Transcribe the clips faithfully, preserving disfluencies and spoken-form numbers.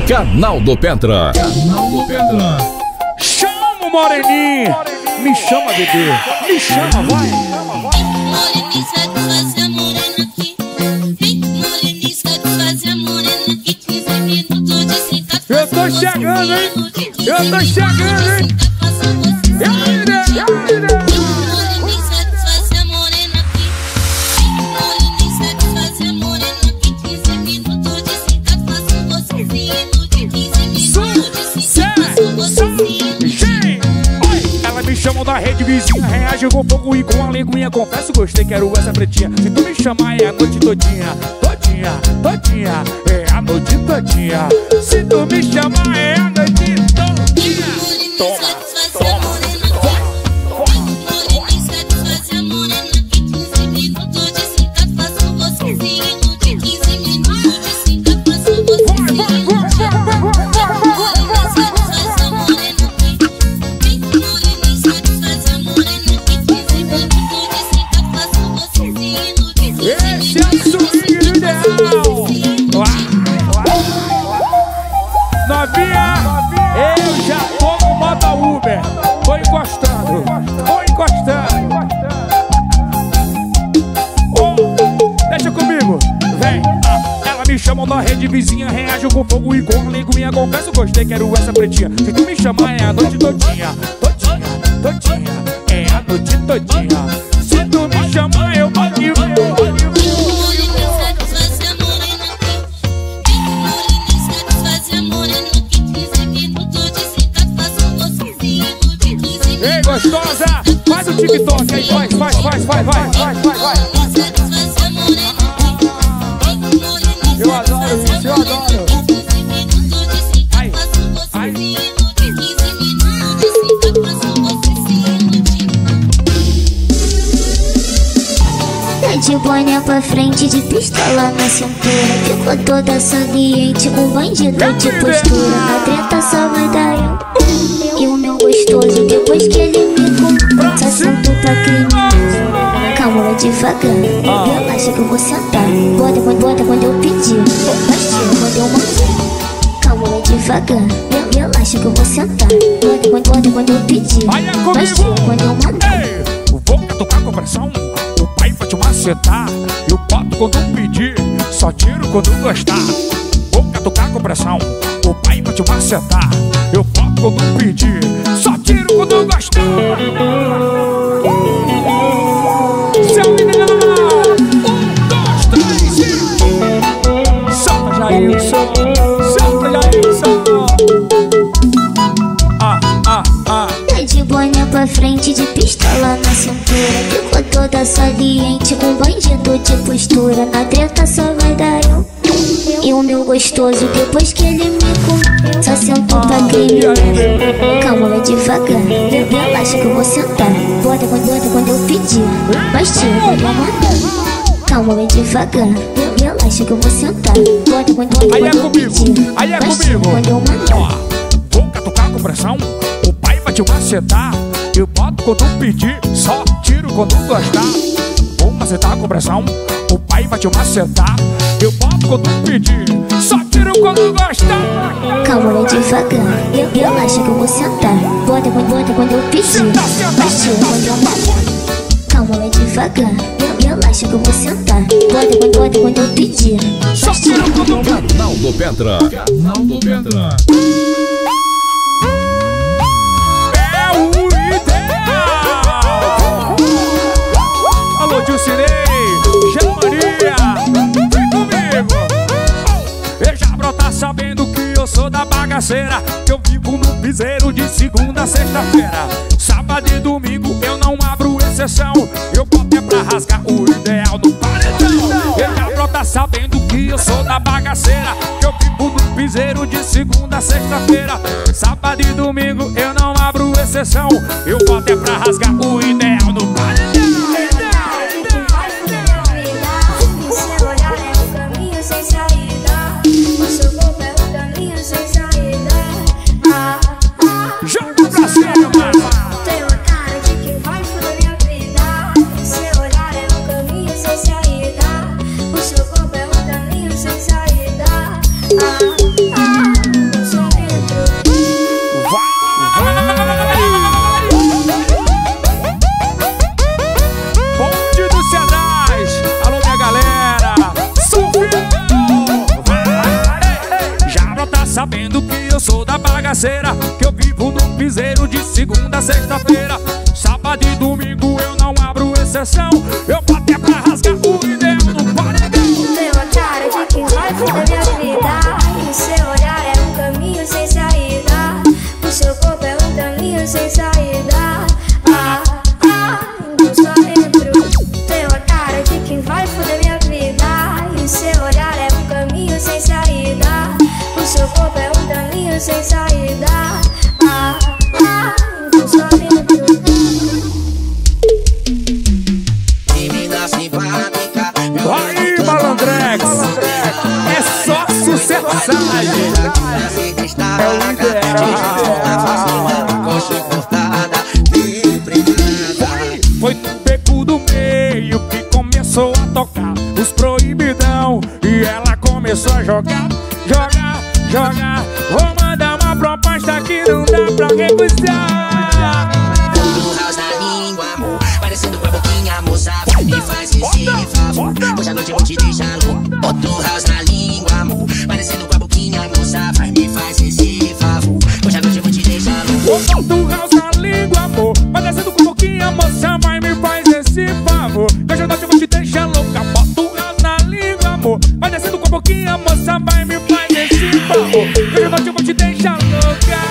Canal do Pentra. Canal do Pentra. Chama o moreninho. Me chama, bebê. Me chama, vai. Moreninho, satisfazer a morena aqui. Vem, moreninho, satisfazer a morena aqui. quinze minutos de sentado. Eu tô chegando, hein? Eu tô chegando, hein? Moreninho, satisfazer a morena aqui. Vem, moreninho, satisfazer a morena aqui. quinze minutos de sentado. Faço um gostosinho de quinze minutos de sentado. Faço um gostosinho. Ela me chamou da rede vizinha, reage com fogo e com a linguinha. Confesso, gostei, quero essa pretinha. Se tu me chamar é a noite todinha, todinha, todinha, é a noite todinha. Se tu me chamar é a noite todinha. Toma, toma. Moreninho, satisfazer a morena aqui. quinze minutos de sentado. Faço um gostosinho de quinze minutos de sentado. Faço um gostosinho. Esse é o swing ideal. Novinha, eu já tô no modo Uber. Tô encostando, tô encostando. Oh, deixa comigo, vem. Ela me chamou na rede vizinha, reage com fogo e com a linguinha. Confesso, gostei, quero essa pretinha. Se tu me chamar é a noite todinha, todinha, todinha, é a noite todinha. Se tu me chamar eu boto e vou. Ei, gostosa, faz o TikTok aí, faz, faz, faz, faz, vai, vai, vai, vai. Eu adoro isso, eu adoro. Ai, ai. Tá de boné pra frente, de pistola na cintura. Ficou toda saliente, um bandido de postura. Na treta só vai dar eu e o meu gostoso. Depois que ele me comprou, só assunto pra criminoso. Calma devagar, relaxa que eu vou sentar. Bota, bota, bota quando eu pedir, mas tira quando eu mandar. Calma devagar, relaxa que eu vou sentar. Bota, bota, bota quando eu pedir, mas tira quando eu mandar. Ei, vou catucar com pressão, o pai vai te macetar. Eu boto quando eu pedir, só tiro quando eu gostar. Vou catucar com pressão, o pai vai te macetar. Eu boto quando eu pedir, só tiro quando eu gostar. Seu menino, um, dois, três e... Solta, Jailson, solta, Jailson. Ah, ah, ah. Tá de boné pra frente, de pistola na cintura. Ficou toda saliente, um bandido de postura. Na treta só vai dar eu e o meu gostoso. Depois que ele me comeu, só sentou pra criminoso. Calma devagar, relaxa que eu vou sentar. Bota, bota quando eu pedir, mas tira quando eu mandar. Calma devagar, relaxa que eu vou sentar. Bota, bota quando Aí é eu comigo, pedir, aí é mas tira comigo. quando eu mandar. Ó, vou catucar com pressão, o pai vai te macetar. Eu boto quando eu pedir, só tiro quando eu gostar. Vou macetar com pressão, o pai vai te macetar. Eu boto quando eu pedir, só tiro quando eu gostar. Calma devagar, relaxa que eu vou sentar. Bota, bota, bota quando eu pedir, Senta, senta, mas tira quando eu mandar. Calma devagar, relaxa que eu vou sentar. Bota, bota, bota quando eu pedir, Só mas tira tiro quando eu gostar. Canal do Pentra. Canal do Pentra. É o ideal. Alô, Dilcinei, Jean Maria, vem comigo. Eu já brota sabendo que eu sou da bagaceira, que eu vivo no piseiro de segunda a sexta-feira. Sábado e domingo eu não abro exceção. Eu boto é pra rasgar o ideal no paredão. Eu já brota sabendo que eu sou da bagaceira, que eu vivo no piseiro de segunda a sexta-feira. Sábado e domingo eu não abro exceção. Eu boto é pra rasgar o ideal no paredão. Seu olhar é um caminho sem saída. O seu corpo é um caminho sem saída. Ah, ah. Joga pra cima. Tem uma cara de que vai foder minha vida. Seu olhar é um caminho sem saída. O seu corpo é um caminho sem saída. Ah, ah. sabendo que eu sou da bagaceira, que eu vivo no piseiro de segunda a sexta-feira. Sábado e domingo eu não abro exceção, eu boto é pra rasgar o ideal no paredão. Deu a cara de quem vai foder minha vida, e o seu olhar é um caminho sem saída, o seu corpo é um caminho sem saída. Ah, ah, então só entro. Deu a cara de quem vai foder minha vida, e o seu olhar é um caminho sem saída, o seu corpo é um caminho sem saída. Ah, ah, então só entro. Aí, Malandrex, é só sucessagem. É o ideal. Foi no beco do meio que começou a tocar os proibidão, e ela começou a jogar, jogar, jogar. Vou mandar uma proposta que não dá pra recusar. Outro house na língua, amor, parecendo com a boquinha, moça, vai me faz esse favor, hoje à noite eu vou te deixar louco. Outro house na língua, amor, parecendo com a boquinha, moça, vai me faz esse favor, hoje à noite eu vou te deixar louco. Outro house na língua, amor, parecendo com a boquinha, moça, vai me faz esse favor, hoje à noite eu vou te deixar louca. Bota o house na língua, amor, parecendo com a boquinha, moça, vai me faz esse favor, hoje à noite eu vou te deixar louca.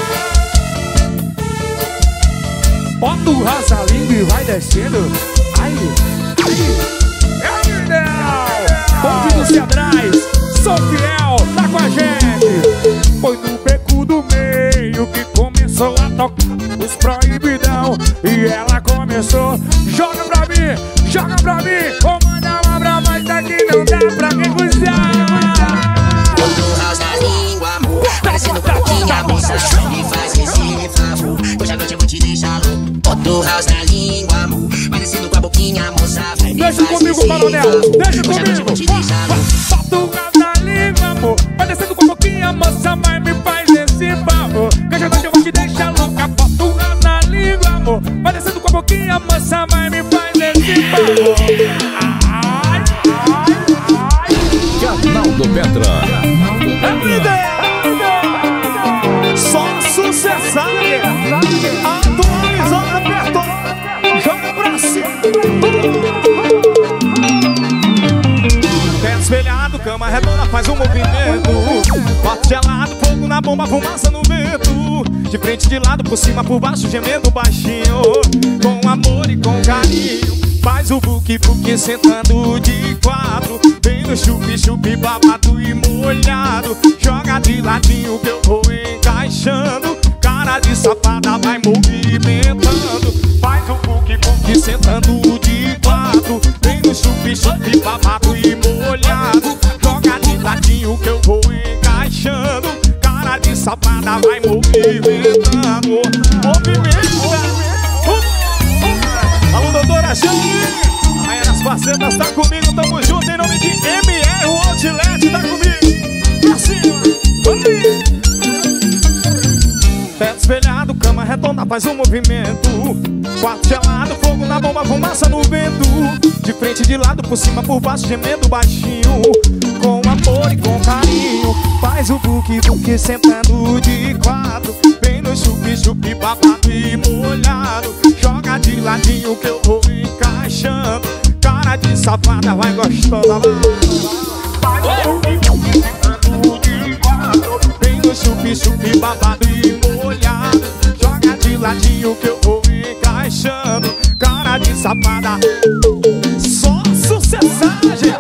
Bota o house na língua e vai descendo. Ai, ai, é o ideal. Bonde dos Cedrais, sou fiel, tá com a gente. Foi no beco do meio que começou a tocar os proibidão, e ela começou, joga pra mim, joga pra mim. Vou mandar uma pra mais daqui, não dá pra recusar. Outro house na língua, amor, parecendo com a boquinha, moça, vai me faz esse favor, hoje à noite eu vou te deixar louco. Outro house na língua, amor, parecendo com a boquinha, moça, vai me deixa faz comigo, esse Coronel, favor, deixa hoje à noite eu vou te deixar louco. Bota o house na língua, amor, parecendo com a boquinha, moça, vai me faz esse favor, hoje à noite eu vou te deixar louca. Bota o house na língua, amor, parecendo com a boquinha, moça, vai me faz esse favor. Ai, ai, ai. Canal do Petra. É o ideal. Só sucessão. Atualizando, apertou. Joga pra cima. Pé espelhado, cama redonda, faz um movimento. Bate gelado, fogo na bomba, fumaça no vento. De frente, de lado, por cima, por baixo, gemendo baixinho. Com amor e com carinho. Faz o buque-buque sentando de quatro. Vem no chupi-chupi babado e molhado. Joga de ladinho que eu vou encaixando. Cara de safada vai movimentando. Faz o buque-buque sentando de quatro. Vem no chupi-chupi babado e molhado. Joga de ladinho que eu vou encaixando. Cara de safada vai movimentando. Movimento. Alô, doutora Jane, aí nas facetas tá comigo, tamo junto em nome de M R, o Outlet tá comigo. Pra cima, vai! Pé espelhado, cama redonda, faz um movimento. Quarto gelado, fogo na bomba, fumaça no vento. De frente, de lado, por cima, por baixo, gemendo baixinho. Com amor e com carinho. Faz o buque-buque sentando de quatro. Vem no chupi-chupi babado e molhado. Joga de ladinho que eu vou encaixando. Cara de safada vai gostando. Faz o buque-buque sentando de quatro. Vem no chupi-chupi babado e molhado. Joga de ladinho que eu vou encaixando. Cara de safada. Só sucessagem.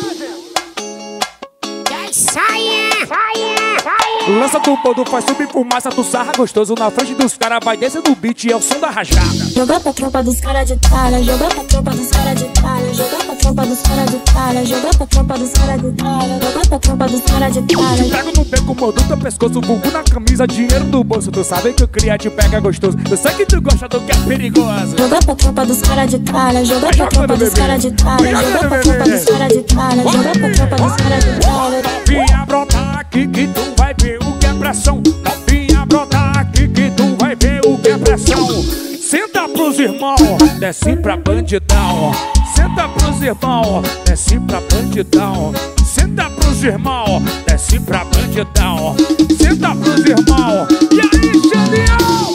Lança do bando, faz subir fumaça, tu sarra gostoso na frente dos caras, vai descendo o beat e é o som da rajada. Jogar pra tropa dos cara de tralha, jogar pra tropa dos cara de tralha, jogar pra tropa dos cara de tralha, jogar pra tropa dos cara de tralha, jogar pra tropa dos cara de tralha. Trago no beco, mordo teu pescoço, vulgo na camisa, dinheiro no bolso. Tu sabe que o cria te pega gostoso, eu sei que tu gosta do que é perigoso. Jogar pra tropa dos cara de tralha, jogar pra tropa dos cara de tralha, jogar pra tropa dos cara de tralha, jogar pra tropa dos cara de tralha. Novinha, brota aqui que tu vai ver o que é pressão. Novinha, brota aqui que tu vai ver o que é pressão. Senta pros irmãos, desce pra bandidão. Senta pros irmãos, desce pra bandidão. Senta pros pros irmãos, desce pra bandidão. Senta pros irmãos. E aí, Xandião?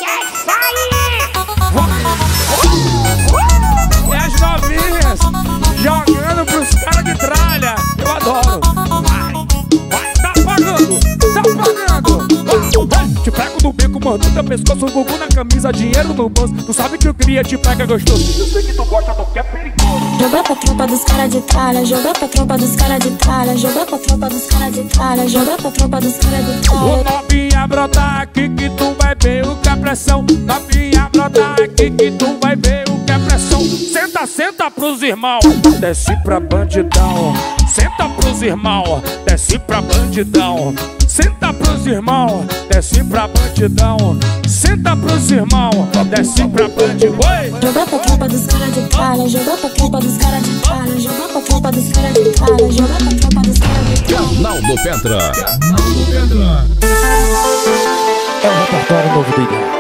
E as novinhas jogando pros caras de tralha. Eu adoro. Vai, vai, tá pagando, tá pagando. Vai, vai. Te pego no bico, mano, teu pescoço, gugu na camisa, dinheiro no bolso. Tu sabe que eu queria, te pega gostoso. Eu sei que tu gosta do que é perigoso. Jogar pra tropa dos cara de tralha, jogar pra tropa dos cara de tralha, jogar pra tropa dos cara de tralha, jogar pra tropa dos cara de tralha. Ô novinha, brota aqui que tu vai ver o que é pressão. Novinha, brota aqui que tu vai ver o que é pressão. Senta, senta pros irmãos, desce pra bandidão. Senta pros irmãos, desce pra bandidão. Senta pros irmãos, desce pra bandidão. Senta pros irmãos, desce pra bandidão. Jogar pra tropa dos cara de tralha, jogar pra tropa dos cara de tralha, jogar pra tropa dos cara de tralha, jogar pra tropa dos cara de tralha. Canal do Petra. Canal do Petra. É o repertório novo do Igor.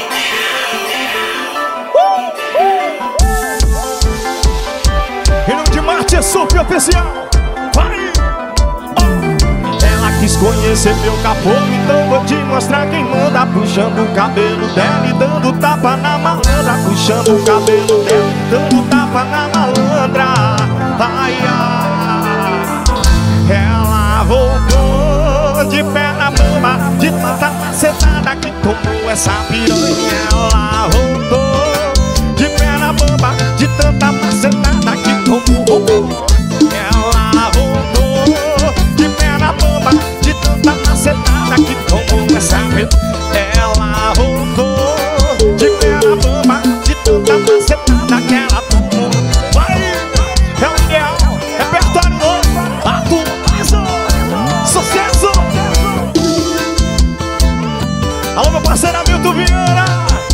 Reino de Marte é super oficial. Vai! Oh. Ela quis conhecer meu capô, então vou te mostrar quem manda. Puxando o cabelo dela e dando tapa na malandra. Puxando o cabelo dela e dando tapa na malandra. Ai, ai. Ela voltou de pé na mama, de tanta macetada que tomou essa piranha. Ela voltou de pé na mama, de tanta macetada que tomou. Ela voltou de pé na mama, de tanta macetada que tomou essa piranha. Ela voltou de pé na mama, de tanta macetada que ela tomou. Vai! É o ideal, repertório novo, atualiza, sucesso! Alô, meu parceiro Hamilton Vieira!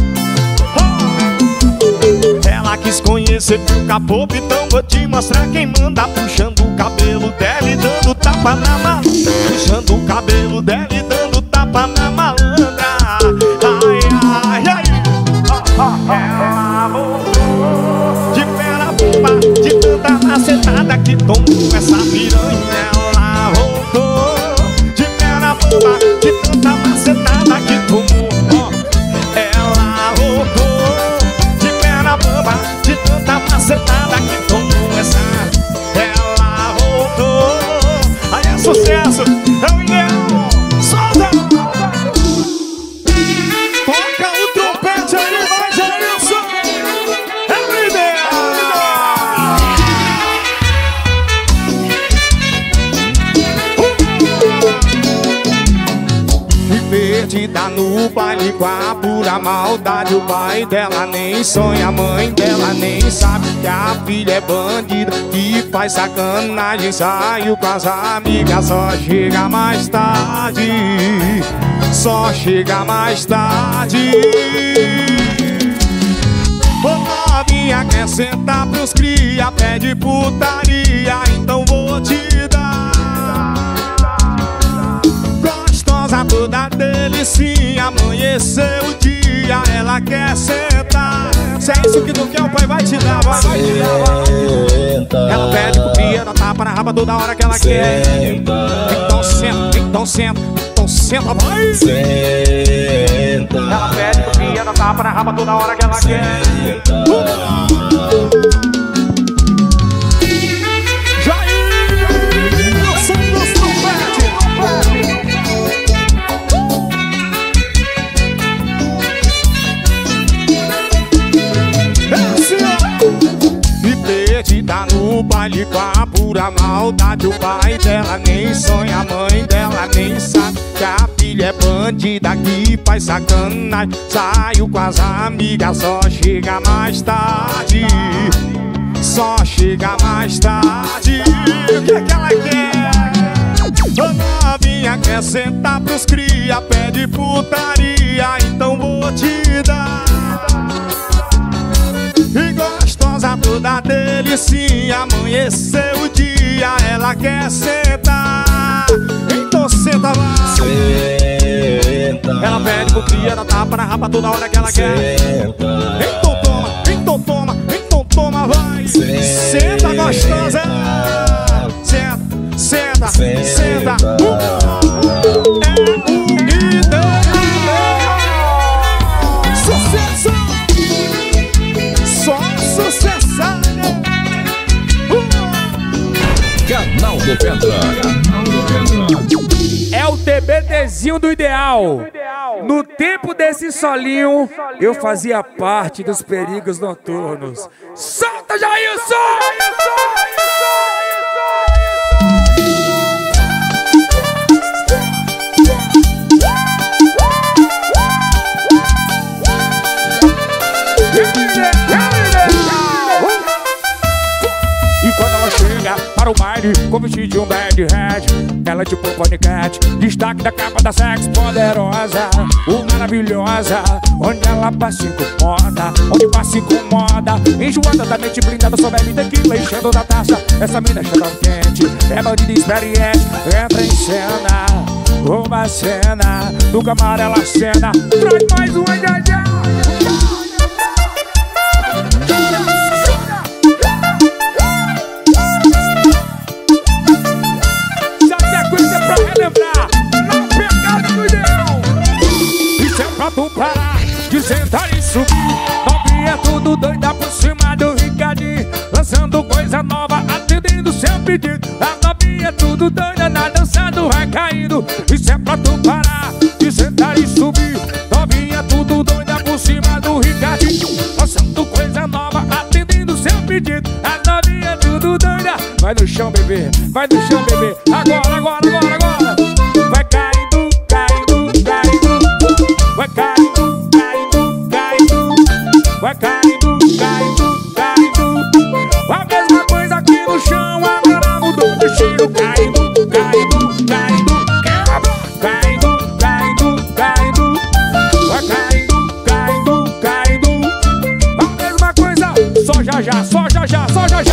Oh. Ela quis conhecer meu capô, então vou te mostrar quem manda. Puxando o cabelo dela e dando tapa na malandra. Puxando o cabelo dela e dando tapa na malandra. Ai, ai, ai. Oh, oh. Ela voltou de pé na bomba, de tanta macetada que tomou essa piranha. Ela voltou de pé na bomba, de tanta macetada que tomou. Oh. Ela voltou de pé na bomba, de tanta macetada que tomou essa. Ela voltou. Aí é sucesso, é o ideal. Solta! Toca o trompete aí, vai, Jailson. É o ideal. E perdida no baile com a pura maldade. O pai dela nem sonha, a mãe dela nem sabe que a filha é bandida, que faz sacanagem. Saiu com as amigas, só chega mais tarde. Só chega mais tarde. Ô novinha, quer sentar pros cria, pede putaria, então vou te dar. Gostosa toda delicinha, amanheceu o dia, ela quer sentar. Se é isso que tu quer, o pai vai te dar, vai, vai te dar, vai. Ela pede pro cria, dá tapa na raba toda hora que ela quer. Então senta, então senta, então senta, vai. Senta. Ela pede pro cria, dá tapa na raba toda hora que ela quer. Perdida no baile com a pura maldade. O pai dela nem sonha, a mãe dela nem sabe que a filha é bandida, que faz sacanagem. Saiu com as amigas, só chega mais tarde. Só chega mais tarde. O que é que ela quer? Ô novinha, quer sentar pros cria, pede putaria, então vou te dar. E gostosa toda delicinha, amanheceu o dia, ela quer sentar. Então senta, vai. Senta. Ela pede pro cria, dá tapa na raba toda hora que ela quer. Senta. Então toma, então toma, então toma, vai. Senta, senta gostosa. Senta, senta, Senta. Sucesso! Só sucesso! Canal do Petra. É o TBTzinho do ideal. No tempo desse solinho, eu fazia parte dos perigos noturnos. Solta, Jailson! E quando ela chega para o baile com vestido de um bad head, ela tipo paniquete, destaque da capa da Sex Poderosa, o maravilhosa, onde ela passa incomoda, onde passa incomoda, enjoada da mente blindada, só bebe tequila enchendo da taça. Essa mina cheirão quente, é bandida experiente, entra em cena, rouba a cena, do camarão ela cena, traz mais uma já já. Tu parar de sentar e subir, novinha tudo doida por cima do Ricardinho, lançando coisa nova, atendendo seu pedido. A novinha tudo doida na dança do vai caindo. Isso é pra tu parar de sentar e subir, novinha tudo doida por cima do Ricardinho, lançando coisa nova, atendendo seu pedido. A novinha tudo doida. Vai no chão, bebê, vai no chão, bebê. Agora, agora, agora, agora. Vai caindo, caindo, caindo. Vai caindo, caindo, caindo. Vai caindo, caindo, caindo. A mesma coisa aqui no chão, agora mudou de cheiro. Caindo, caindo, caindo. Caindo, caindo, caindo. Vai caindo, caindo, caindo. A mesma coisa, só já já, só já já, só já já.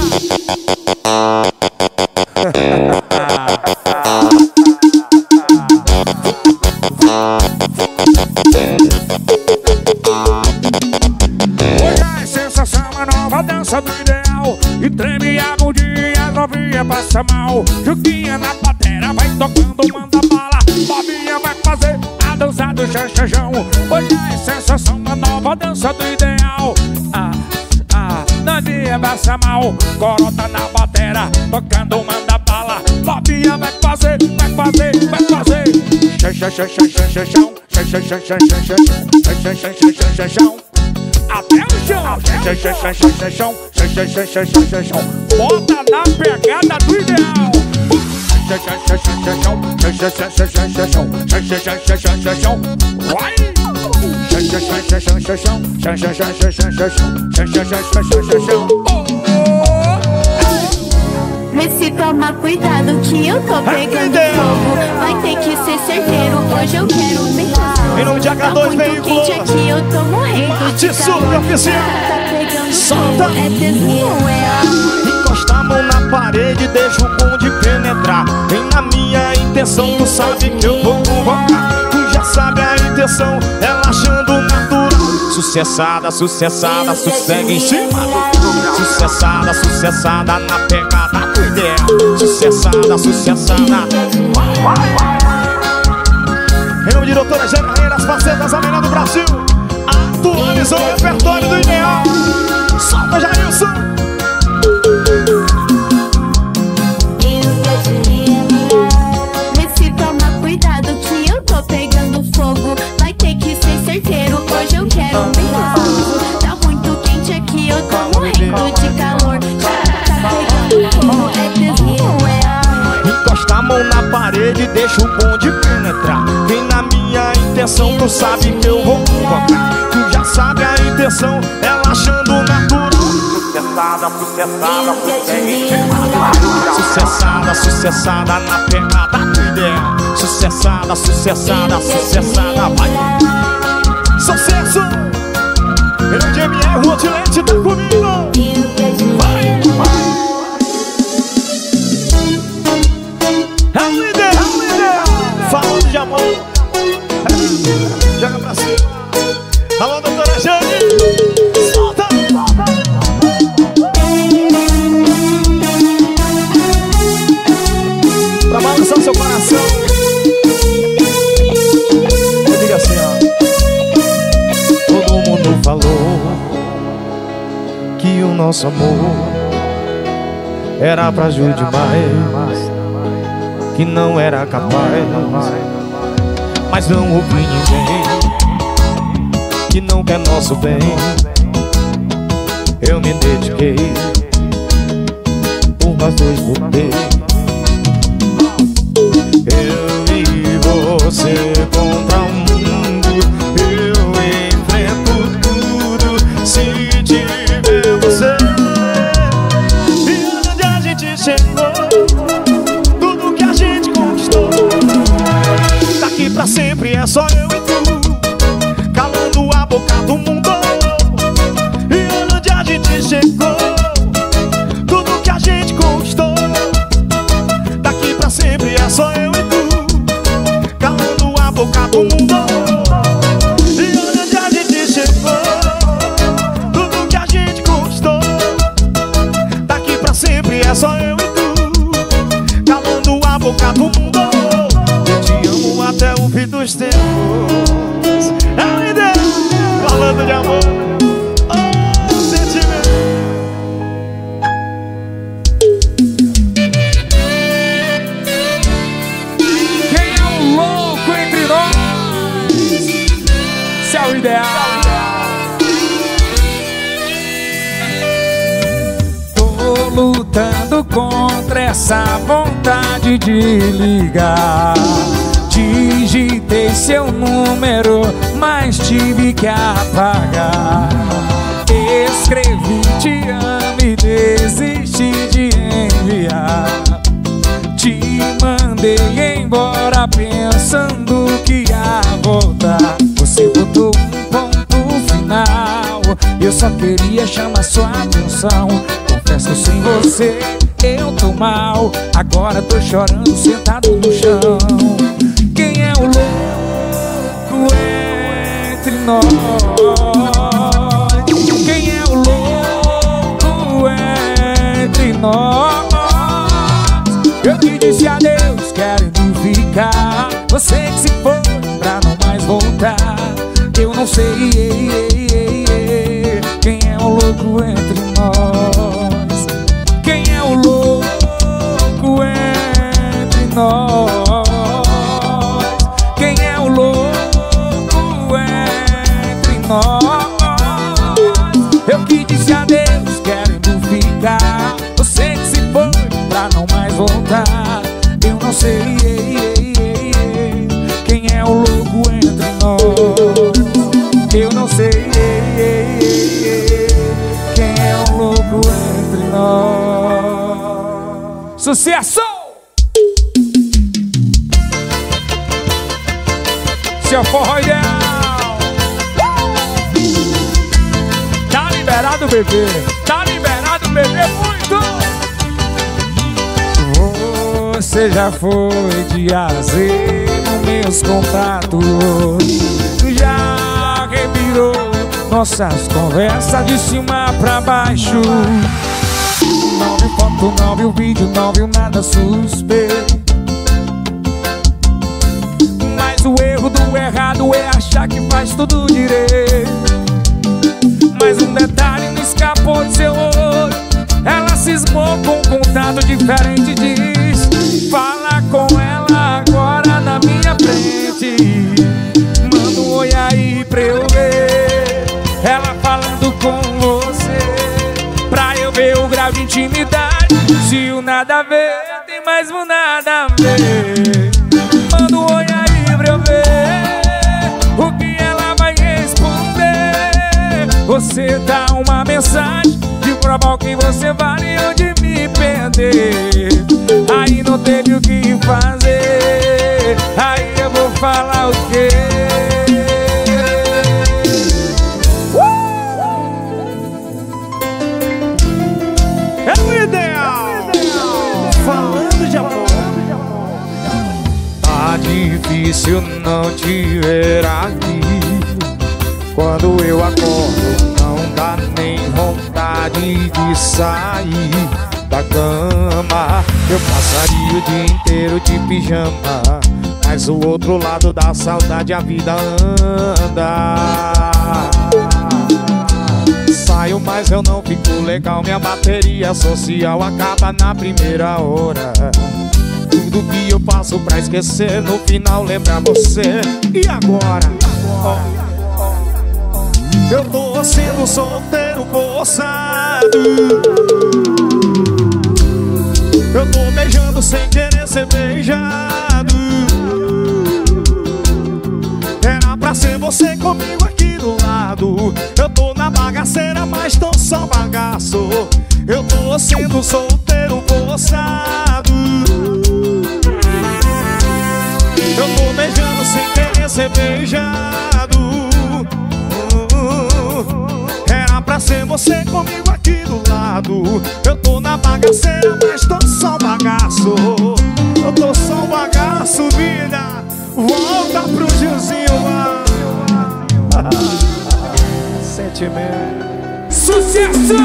Dança do ideal e treme a bundinha, novinha passa mal. Juquinha na plateia, vai tocando, manda bala. Novinha vai fazer a dança do xanxanjão. Hoje é sensação, uma nova dança do ideal. Ah, ah, novinha passa mal. Corota na plateia, tocando, manda bala. Novinha vai fazer, vai fazer, vai fazer. Xanxanxanxanxanxão, xanxanxanxanxanxão, xanxanxanxanxanxão. Até o chão, chão, chão, bota na pegada do ideal. Vai! Vê se toma cuidado que eu tô pegando fogo. Vai ter que ser certeiro, hoje eu quero bem. Em nome de H dois Veículos, aqui eu tô morrendo de super oficial. Solta! É tesouro, é. Encosta a mão na parede, deixa o bonde penetrar. Vem na minha intenção, tu sabe que eu vou convocar. Tu já sabe a intenção, relaxando natural. Sucessada, sucessada, sossega em cima. Sucessada, sucessada, na pegada do ideal. Sucessada, sucessada. Em nome de doutora Jana Rainha das Facetas, a melhor do Brasil, atualizou o repertório do ideal. Solta, Jailson! Vê se toma cuidado que eu tô pegando fogo. Vai ter que ser certeiro, hoje eu quero bem fogo. Tá muito quente aqui, eu tô morrendo de calor. Tá pegando fogo, é tesouro, é. Encosta a mão na parede, deixa o bonde penetrar. Vem na minha intenção, tu sabe que eu vou convocar. Tu já sabe a intenção, relaxando natural. Sucessada, sucessada, sucessada, sucessada, na pegada do ideal. Sucessada, sucessada, sucessada, vai. Sucesso! Em nome de M R, o Otilete tá comigo. Vai, vai. É o líder, é o líder. Falando de amor. Joga pra cima. Alô, doutora Jane. Solta. Pra mais nosso amor era frágil demais, que não era capaz, mas não ouvi ninguém que não quer nosso bem. Eu me dediquei por nós dois voltei. Eu e você contra o mundo, eu enfrento tudo se tiver você. E onde a gente chegou, tudo que a gente conquistou, daqui pra sempre é só eu e tu, calando a boca do mundo. E onde a gente chegou, tudo que a gente conquistou, daqui pra sempre é só eu e tu, calando a boca do mundo. E onde a gente chegou, tudo que a gente conquistou, daqui pra sempre é só eu e tu, calando a boca do mundo. Eu te amo até o fim dos tempos. Ai, Deus, falando de amor. Tô lutando contra essa vontade de ligar. Digitei seu número, mas tive que apagar. Escrevi te amo e desisti de enviar. Te mandei embora pensando que ia voltar. Você botou um ponto final, eu só queria chamar sua atenção. Confesso, sem você eu tô mal, agora tô chorando sentado no chão. Quem é o louco entre nós? Quem é o louco entre nós? Eu te disse adeus querendo ficar, você que se foi pra não mais voltar. Eu não sei quem é o louco entre nós. Quem é o louco entre nós? Quem é o louco entre nós? Eu que disse adeus querendo ficar, você que se foi pra não mais voltar. Eu não sei quem é o louco entre nós. Eu não sei quem é o louco entre nós. Sucesso! Seu forró ideal. Tá liberado, bebê. Tá liberado, bebê, muito. Você já foi de A a Z nos meus contatos, já revirou nossas conversas de cima pra baixo. Não viu foto, não viu vídeo, não viu nada suspeito. Mas o erro do errado é achar que faz tudo direito. Mas um detalhe não escapou de seu olho, ela cismou com um contato diferente e diz: fala com ela agora na minha frente. Manda um oi aí pra eu ver ela falando com você, pra eu ver o grau de intimidade. Se o nada a ver tem mais um nada a ver. Manda um oi aí pra eu ver o que ela vai responder. Você dá uma mensagem de provar que você vale ou de me perder. Aí não teve o que fazer, aí eu vou falar o quê? É o ideal, falando de amor. Tá difícil não te ver aqui. Quando eu acordo não dá nem vontade de sair da cama. Eu passaria o dia inteiro de pijama, mas o outro lado da saudade a vida anda. saio, mas eu não fico legal. Minha bateria social acaba na primeira hora. Tudo que eu faço pra esquecer, no final lembra você. E agora? Oh. Eu tô sendo solteiro forçado. Eu tô beijando sem querer ser beijado. Era pra ser você comigo aqui do lado. Eu tô na bagaceira, mas tô só bagaço. Eu tô sendo solteiro forçado. Eu tô beijando sem querer ser beijado. Era pra ser você comigo aqui do lado. Eu tô na bagaceira, mas tô só bagaço. Eu tô só bagaço, vida. Volta pro Gilzinho lá. Sentimento. Sucesso!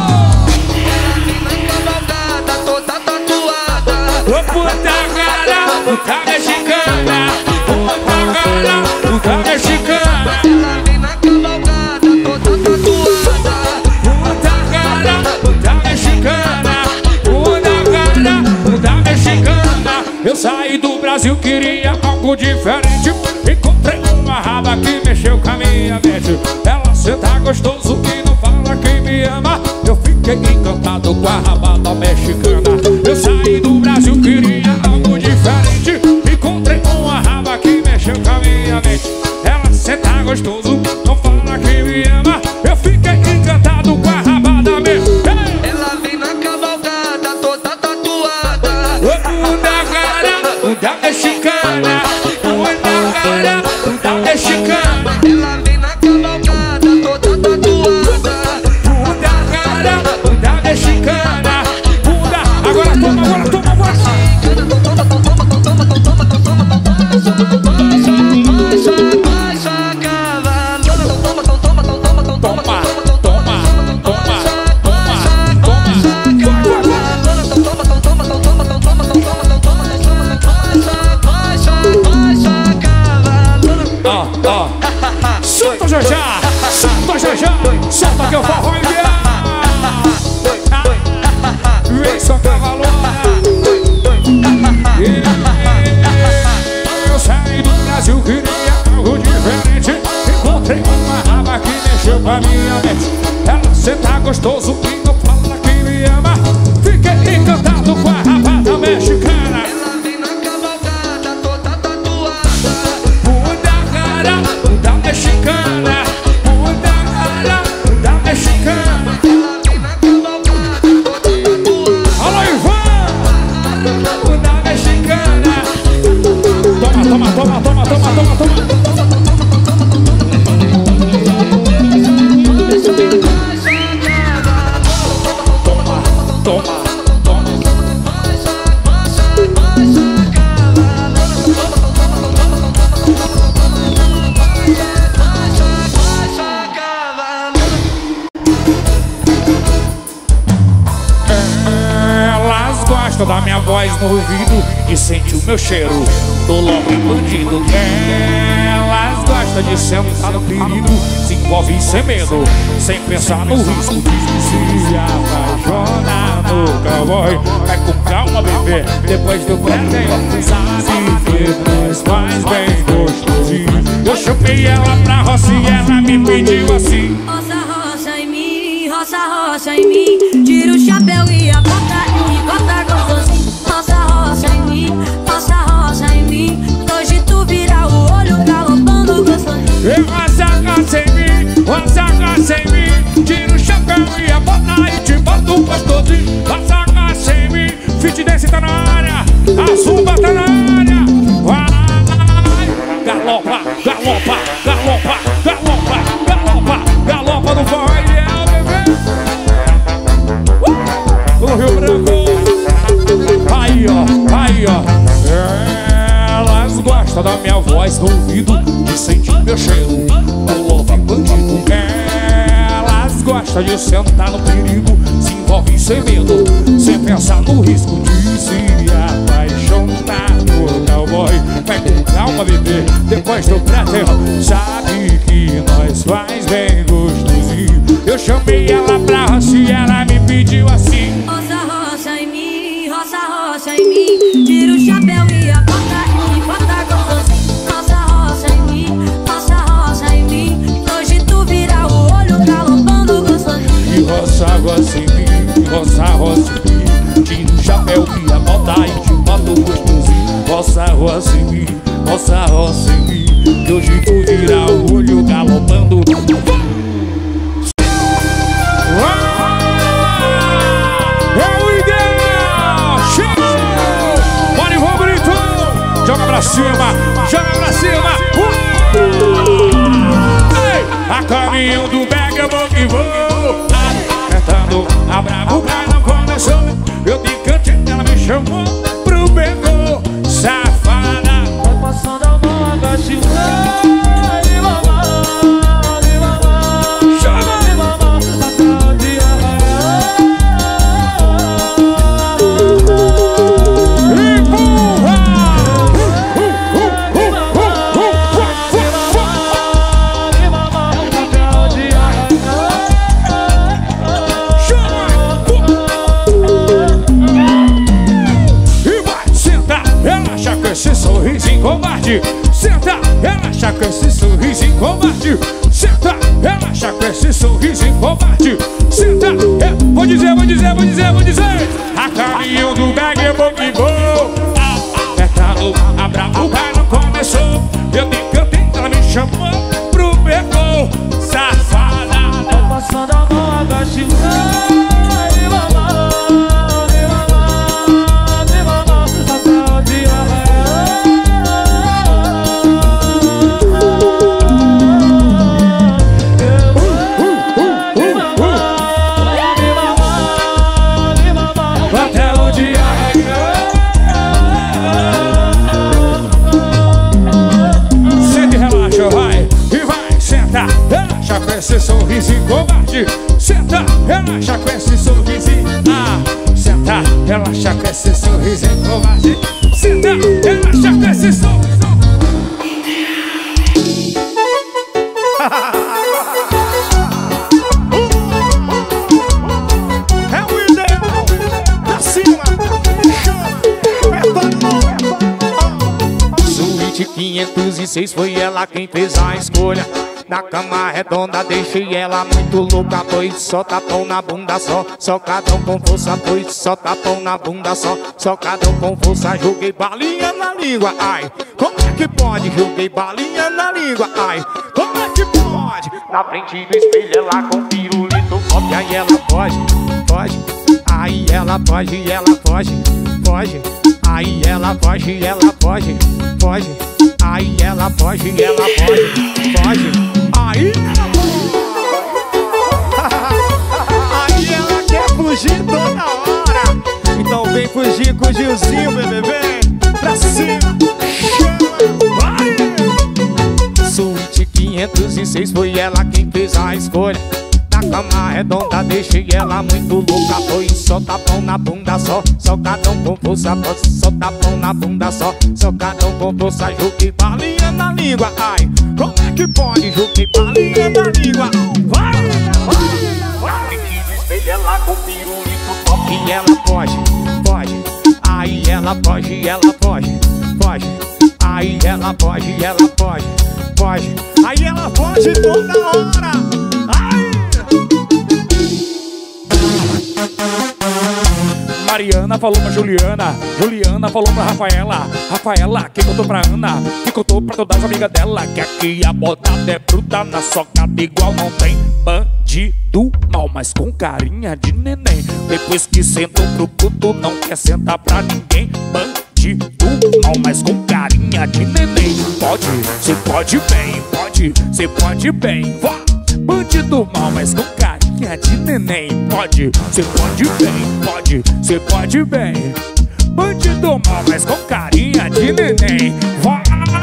Toda tatuada. Ô puta cara, puta mexicana. Puta cara, puta mexicana. Ela vem na cavalgada, toda tatuada. Puta cara, puta mexicana. Puta cara, puta mexicana. Eu saí do Brasil, queria algo diferente. Encontrei uma raba que mexeu com a minha mente. Ela senta gostoso e não fala quem me ama. Eu fiquei encantado com a rabada mexicana. Eu saí do Brasil, queria algo diferente. Encontrei uma raba que mexeu com a minha mente. Ela senta gostoso, não fala quem me ama. Eu fiquei encantado com a rabada mexicana. Ela vem na cavalgada, toda tatuada. Ô bunda cara, bunda mexicana. Bunda cara, bunda mexicana. Ela vem na cavalgada, toda tatuada. Bunda cara, bunda mexicana. Bunda, agora toma, agora toma, agora. Baixa, baixa, cavalo. Toma, toma, toma, toma, toma, toma, Toma, toma, toma, toma, toma. Ó, ó. Solta já já, solta já já, solta que eu forró enviar. Vem só cavalona. Eu saí do Brasil, queria algo diferente. Encontrei uma raba que mexeu com a minha mente. Ela senta gostoso e não fala quem me ama. Fiquei encantado com a rabada mexicana. Ela vem na cavalgada, toda tatuada. Bunda cara, bunda mexicana. Bunda cara, bunda mexicana. Ela vem na cavalgada, toda tatuada. Alô, Ivan! Bunda mexicana. Toma, toma, toma, toma, toma, toma, toma. Toma, toma. Elas gostam da minha voz no ouvido e sente o meu cheiro. Tô logo bandido. Elas gostam de sentar no perigo, se envolve sem medo, sem pensar no risco de se apaixonar no cowboy. Vai com calma, bebê, depois do pretendo. Sabe que nós faz bem gostosinho. Eu chupei ela pra roça e ela me pediu assim: Roça, roça em mim, roça, roça em mim. Tira o chapéu e a bota e bota gostosinho. Roça, roça em mim, roça, roça em mim. Hoje tu vira o olho galopando gostosinho. Roça, roça em mim, roça, roça em mim. Tira o chapéu e a bota e te boto gostosinho. Roça, roça em mim, fit dance tá na área, a zumba tá na área. Vai, galopa, galopa, galopa, galopa, galopa, galopa no forró e é o bebê. Uh! O Rio Branco. Aí ó, aí ó. Elas gostam da minha voz no ouvido e sentem meu cheiro. O louco bandido. Elas gostam de sentar no perigo, se envolvem sem medo, sem pensar no risco de se apaixonar no cowboy. Vai com calma, bebê, depois do prato. Sabe que nós faz bem gostosinho. Eu chamei ela pra roça e ela me pediu assim: roça, roça em mim, roça, roça em mim. Tira o chapéu e a bota e bota gostosinho. Roça, roça em mim, roça, roça em mim. Hoje tu vira o olho galopando gostosinho. E roça, roça em mim, roça, roça em mim. Tira o chapéu e a bota e te bota gostosinho. Roça, roça em mim, roça, roça em mim. Que hoje tu vira o olho galopando. É o ideal! Chega! Bora, Ivan Brito! Joga pra cima, joga pra cima! Uh! Ei! A caminho do Bag eu vou que vou. Apertando a brava, o pai não começou. Eu de cante, ela me chamou pro beco. Safada! Passando a mão, agachando. Esse sorrisinho covarde, senta, relaxa com esse sorrisinho covarde. Senta, relaxa com esse sorrisinho covarde. Senta, é, vou dizer, vou dizer, vou dizer, vou dizer. A caminho do Bag eu vou que vou. Apertando a brava, o pai não começou. Eu te cantei, ela me chamou pro beco. Safada, tô passando a mão, agachando. Relaxa com esse sorrisinho covarde. Senta, relaxa com esse sorrisinho. Ah, senta, relaxa com esse sorrisinho covarde. Senta, relaxa com esse sorrisinho. É o ideal. Pra cima. Suíte quinhentos e seis foi ela quem fez a escolha. Na cama redonda deixei ela muito louca. Pois só tapão na bunda só, só cadão com força. Pois só tapão na bunda só, só cadão com força. Joguei balinha na língua, ai, como é que pode? Joguei balinha na língua, ai, como é que pode? Na frente do espelho ela com pirulito cobre. Aí ela foge, foge. Aí ela foge, ela foge, foge. Aí ela foge, ela foge, foge. Aí ela foge, ela foge, foge. Aí ela Aí ela quer fugir toda hora. Então vem fugir com o Gilzinho, bebê, vem pra cima. Chama, vai. Suíte quinhentos e seis foi ela quem fez a escolha. Na cama redonda deixei ela muito louca. Pois só tapão na bunda só, só cadão com força. Só tapão na bunda só, só cadão com força. Joguei balinha na língua, ai, como é que pode? Joguei balinha na língua. Vai, vai, vai. No espelho ela com pirulito top. E ela foge, foge. Aí ela foge, ela foge, foge. Aí ela foge, ela foge, foge. Aí ela foge toda hora. Ai. Mariana falou pra Juliana, Juliana falou pra Rafaela, Rafaela que contou pra Ana, que contou pra todas as amigas dela, que aqui a botada é bruta, na socada igual não tem. Bandido mal, mas com carinha de neném. Depois que sentou pro puto, não quer sentar pra ninguém. Bandido mal, mas com carinha de neném. Pode, cê pode bem, pode, cê pode bem, vá. Bandido mal, mas com carinha de neném. Pode, cê pode bem, pode, cê pode bem. Bandido mal, mas com carinha de neném. Vai,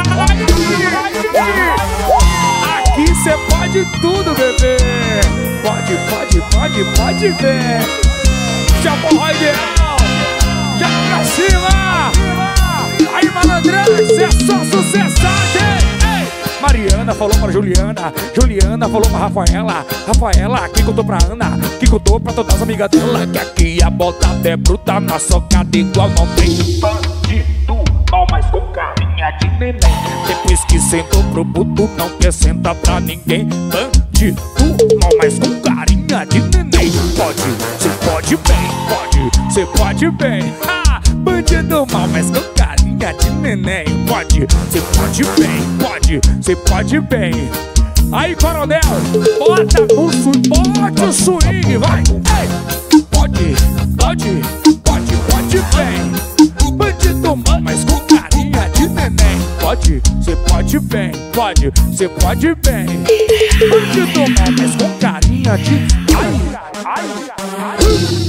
aqui cê pode tudo, bebê. Pode, pode, pode, pode ver. Chama o ideal, já pra cima. Aí, malandrão, cê é só sucessagem. Ei, Mariana Juliana falou pra Juliana, Juliana falou pra Rafaela, Rafaela que contou pra Ana, que contou pra todas as amigas dela, que aqui a botada é bruta, na socada igual não tem. Bandido, mal mais com carinha de neném, depois que sentou pro buto não quer sentar pra ninguém. Bandido, mal mais com carinha de neném, pode, cê pode bem, pode, cê pode bem. Ha! Bandido mal mas com carinha de neném, pode, cê pode bem, pode, cê pode bem. Aí, coronel, bota o swing, bota o swing, vai. Ei, pode, pode, pode, pode bem. Bandido mal mas com carinha de neném, pode, cê pode bem, pode, cê pode bem. Bandido mal mas com carinha de... Ai, ai, ai.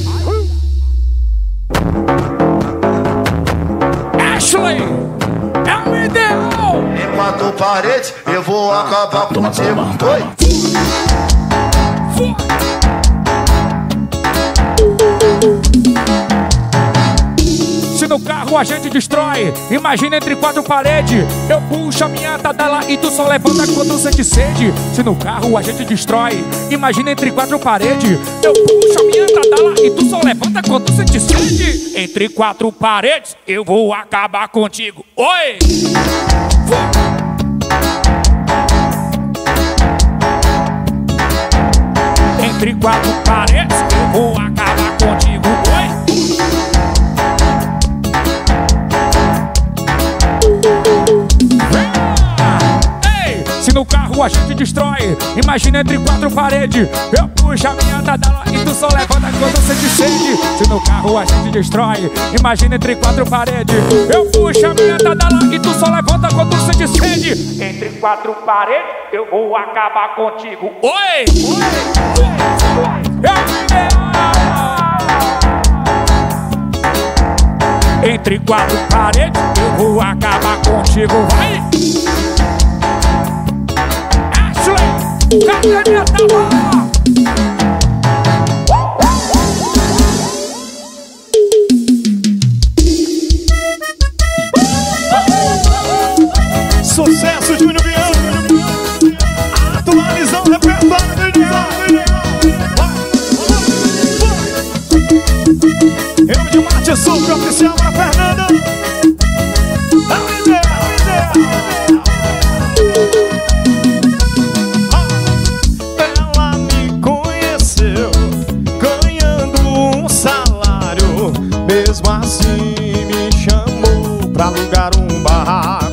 Ashley, é o ideal. Enquanto parede, eu vou acabar contigo. Oi. Se no carro a gente destrói, imagina entre quatro paredes. Eu puxo a minha tadala e tu só levanta quando sente sede. Se no carro a gente destrói, imagina entre quatro paredes. Eu puxo a minha tadala e tu só levanta quando sente sede. Entre quatro paredes, eu vou acabar contigo. Oi! Entre quatro paredes, eu vou acabar contigo. Oi! Se no carro a gente destrói, imagina entre quatro paredes. Eu puxo a minha tadala e tu só levanta quando sente sede. Se no carro a gente destrói, imagina entre quatro paredes. Eu puxo a minha tadala e tu só levanta quando sente sede. Entre quatro paredes, eu vou acabar contigo. Oi! Entre quatro paredes, eu vou acabar contigo. Vai! Cadê minha tela? Sucesso, Júnior Viana. Atualizando o repertório do Diogo. Eu de Mate Super oficial pra Fernanda. Mesmo assim me chamou pra alugar um barraco.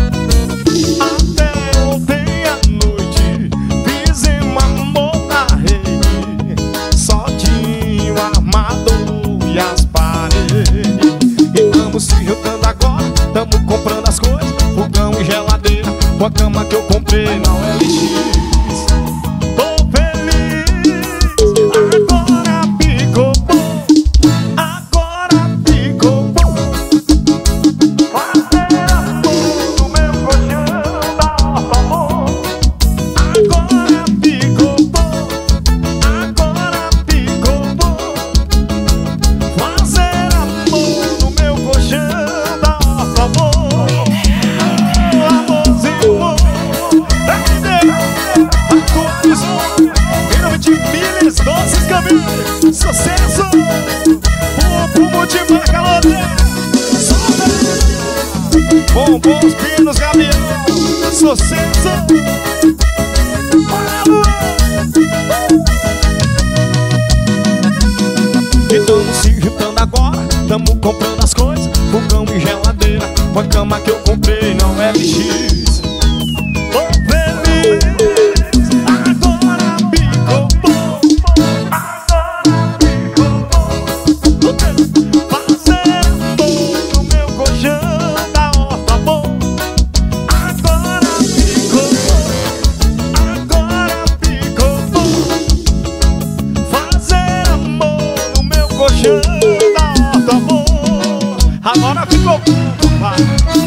Até ontem à noite fizemos amor na rede. Só tinha o armador e as paredes. E tamo se juntando agora, tamo comprando as coisas. Fogão e geladeira, com a cama que eu comprei na O L X. Tô feliz, agora ficou bom. Sucesso! Pumpo multimarca loteira. Bombons, pinos, gavião. Sucesso! E tamo se juntando agora, tamo comprando as coisas. Fogão e geladeira, com a cama que eu comprei na O L X. Tô feliz, agora ficou bom. Agora ficou bom, vai.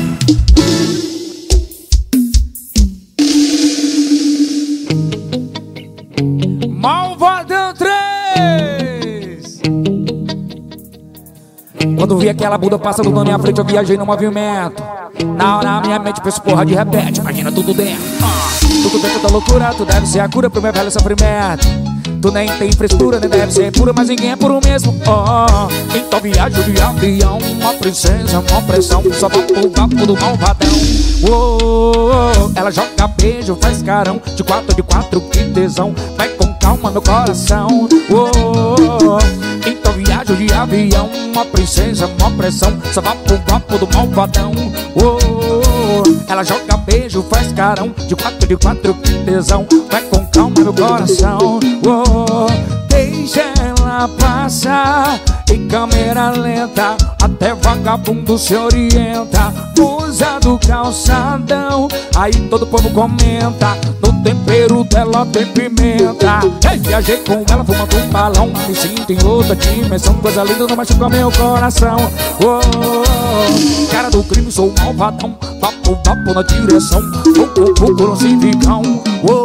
Malvadão três. Quando vi aquela bunda passando na minha frente, eu viajei no movimento. Na hora minha mente penso porra de repete, imagina tudo dentro. ah, Tudo dentro da loucura, tu deve ser a cura pro meu velho sofrimento. Tu nem tem frescura, nem deve ser pura, mas ninguém é puro mesmo. oh, Então viajo de avião, uma princesa, uma pressão, só papo, papo do malvadão. oh, Ela joga beijo, faz carão, de quatro, de quatro, que tesão. Vai com calma meu coração. oh, Então viajo de avião, uma princesa, uma pressão, só papo, papo do malvadão. oh, Ela joga beijo, faz carão, de quatro, de quatro, que tesão. Vai com calma meu coração. oh, Deixa ela passar em câmera lenta, até vagabundo se orienta. Musa do calçadão, aí todo povo comenta. No tempero dela tem pimenta. Hey, viajei com ela fumando um balão, me sinto em outra dimensão. Coisa linda, não machuca meu coração. oh, Cara do crime, sou malvadão. Papo, papo na direção, pouco, pouco no civicão. oh,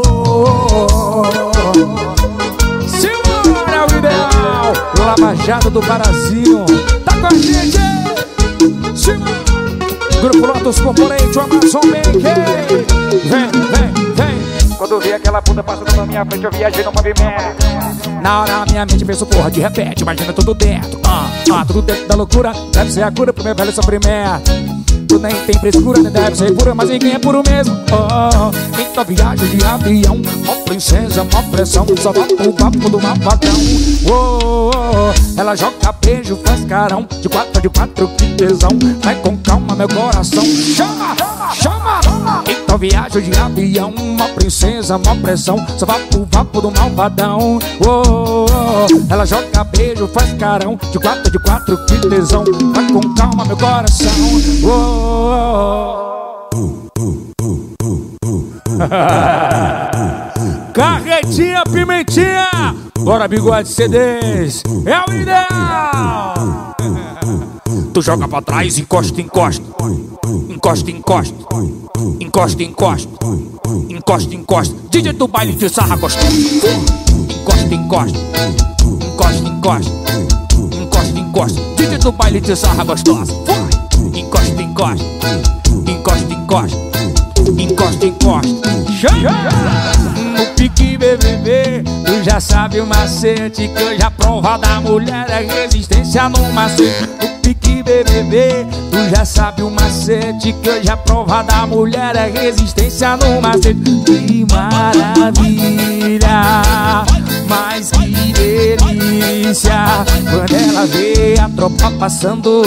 Simbora, o ideal, Lava Jato do Brasil. Tá com a gente, Simbora. Grupo Lotus Corporate, o Amazon Bank. Vem, vem, vem. Quando eu vi aquela bunda passando na minha frente, eu viajei no movimento. Na hora minha mente penso porra de repente, imagina tudo dentro. ah, ah, Tudo dentro da loucura, deve ser a cura pro meu velho sofrimento. Tu nem tem frescura, nem deve ser pura, mas ninguém é puro mesmo. oh, Então viagem de avião, ó princesa, mó pressão, só papo, papo do malvadão. oh, oh, Ela joga beijo, faz carão, de quatro, de quatro, que tesão. Vai com calma meu coração. Chama, chama. Então viagem de avião, uma princesa, mó pressão, só papo, papo do malvadão. oh, oh, Ela joga beijo, faz carão, de quatro, de quatro, que tesão. Vai com calma meu coração. oh, Carretinha, pimentinha, bora bigode C Ds, é o ideal. Tu joga pra trás, encosta, encosta, encosta, encosta, encosta, encosta, encosta, encosta. D J do baile de sarra gostosa. Encosta, encosta, encosta, encosta, encosta, encosta. D J do baile de sarra gostosa. Encosta, encosta, encosta, encosta, encosta, encosta. No pique B B B, tu já sabe o macete, que eu já prova da mulher é resistência no macete. No pique B B B, tu já sabe o macete, que eu já prova da mulher é resistência no macete. Que maravilha, mas que delícia, quando ela vê a tropa passando,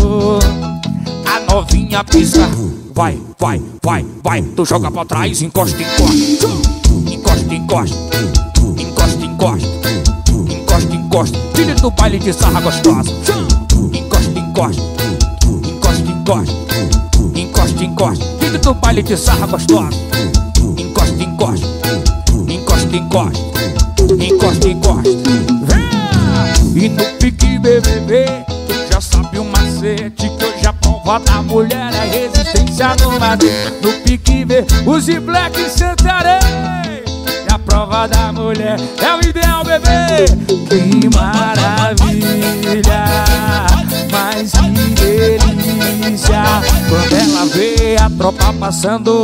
a novinha pisca. Vai, vai, vai, vai. Tu joga pra trás, encosta, encosta. Encosta, encosta. Encosta, encosta. Encosta, encosta. Filho do baile de sarra gostosa. Encosta, encosta. Encosta, encosta. Encosta, encosta. Filho do baile de sarra gostosa. Encosta, encosta. Encosta, encosta. Encosta, encosta. E no pique B B B, tu já sabe o macete, que eu já prova da mulher é resistência no macete. No pique B, use Black Santarém, a prova da mulher é o ideal, bebê. Que maravilha, mas que delícia, quando ela vê a tropa passando,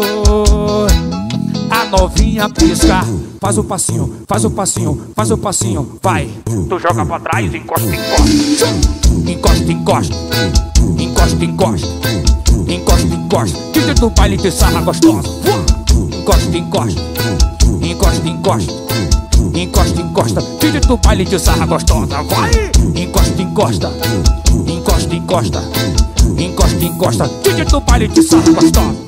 a novinha pisca. Faz o passinho, faz o passinho, faz o passinho, vai. Tu joga pra trás, encosta, encosta. Encosta, encosta. Encosta, encosta. Encosta, encosta. Tira do baile de sarra gostosa. Encosta, encosta. Encosta, encosta. Encosta, encosta. Tira do baile de sarra gostosa, vai. Encosta, encosta. Encosta, encosta. Encosta, encosta. Tira do baile de sarra gostosa.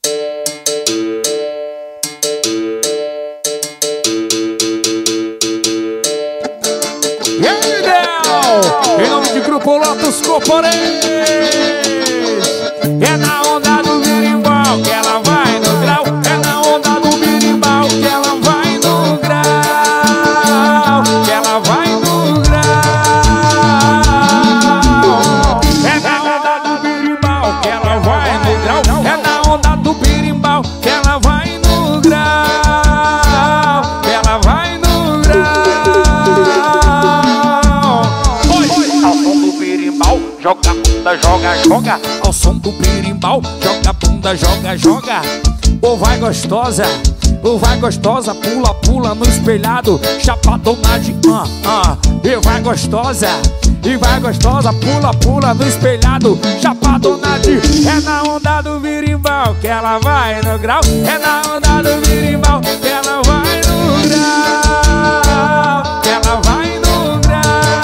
Em nome de Grupo Lotus Corporate, é na onda do birimbau que ela vai no grau. É na onda do birimbau que ela vai no grau. Que ela vai no grau. É na onda do birimbau que ela vai no grau. É na onda do birimbau que ela vai no grau. Que ela vai no grau. Joga a bunda bunda, joga, joga. Ao som do birimbau, joga a bunda, joga, joga. Ô vai gostosa, ô vai gostosa, pula, pula no espelhado, chapadona de ah, ah. E vai gostosa, e vai gostosa, pula, pula no espelhado, chapadona de. É na onda do birimbau que ela vai no grau. É na onda do birimbau que ela vai no grau. Que ela vai no grau.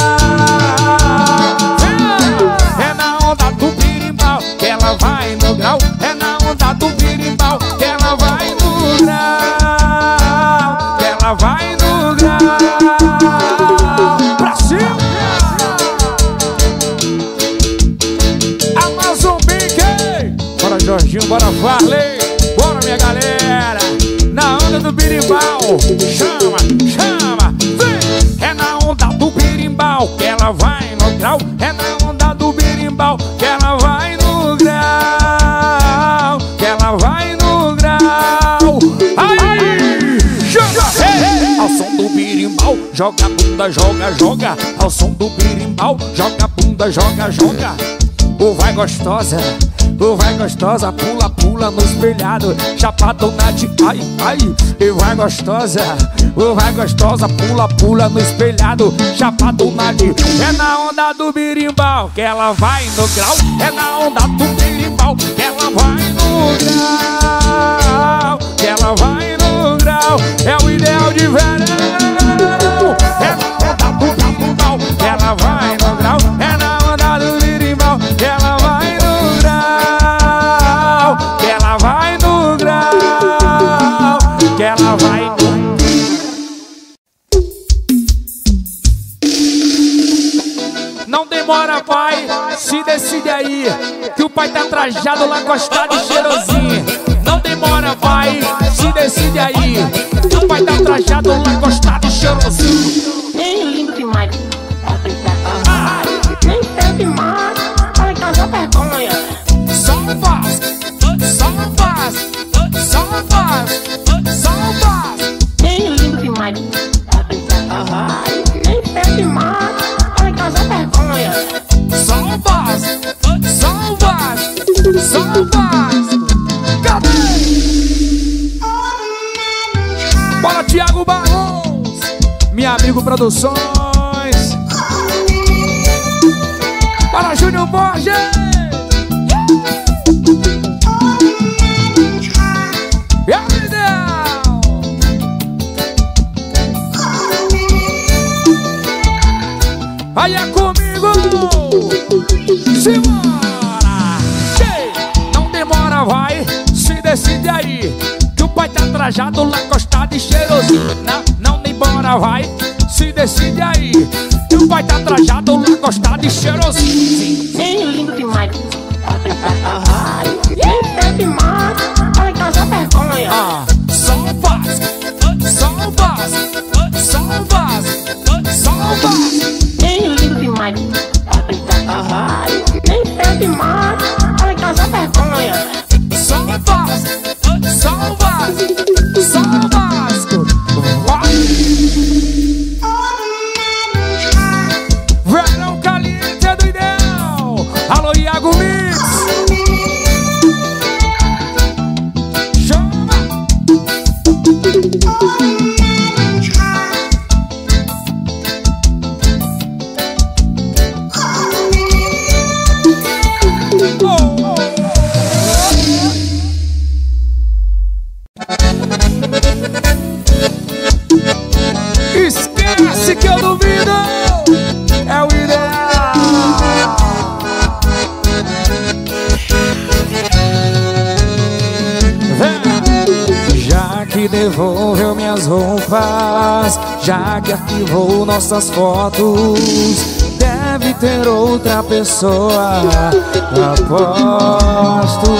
É na onda do birimbau que ela vai no grau. É na onda do birimbau que ela vai no grau. Que ela vai no grau. Pra cima. Bora Jorginho, bora Farley, bora minha galera. Na onda do birimbau, chama, chama, vem. É na onda do birimbau que ela vai no grau. É na onda do birimbau que ela vai no grau. Que ela vai no grau. Aí, joga, hey. Ao som do birimbau, joga a bunda, joga, joga. Ao som do birimbau, joga a bunda, joga, joga. Ô vai gostosa, ô vai gostosa, pula, pula no espelhado, chapadona de ai, ai. E vai gostosa, ô vai gostosa, pula, pula no espelhado, chapadona de. É na onda do birimbau que ela vai no grau. É na onda do birimbau que ela vai no grau. Que ela vai no grau. É o ideal de verão. É na onda do birimbau que ela vai no grau. É na onda do birimbau que ela vai no grau. Que ela vai no grau. Que ela vai no. Não demora, pai, se decide aí, que o pai tá trajado lá encostado e cheirosinho. Não demora, pai, se decide aí, que o pai tá trajado lá encostado e cheirosinho. Nem lindo demais. Ah, nem feio demais. Olha que essa vergonha. Só faz, só faz, só faz, só faz. Nem lindo demais. Ah, nem feio demais. Olha que essa vergonha. Só faz, só faz, só faz. Cadê? Bora, Thiago Barros, meu amigo Produções. Para Júnior Borges. E a Vidal. Aí é comigo. Simbora. Não demora, vai, se decide aí, que o pai tá trajado lá encostado e cheirosinho. Não, não demora, vai, se decide aí, que o pai tá trajado lá encostado e cheirosinho. Nem lindo demais. Ah, nem feio demais. Olha que essa vergonha. Ah, só faz, só faz, só faz, só faz. Nem lindo demais. Ah, nem feio demais. Olha que essa vergonha. Só faz, só faz, só faz. Vai. Verão caliente é do ideal. Alô, Iago Mix. Chama. Esquece que eu duvido. É o ideal. Vem. Já que devolveu minhas roupas, já que arquivou nossas fotos, deve ter outra pessoa. Aposto.